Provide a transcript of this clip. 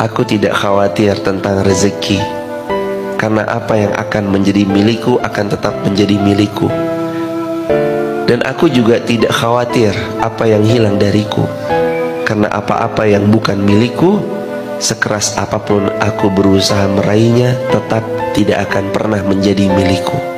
Aku tidak khawatir tentang rezeki, karena apa yang akan menjadi milikku akan tetap menjadi milikku. Dan aku juga tidak khawatir apa yang hilang dariku, karena apa-apa yang bukan milikku, sekeras apapun aku berusaha meraihnya, tetap tidak akan pernah menjadi milikku.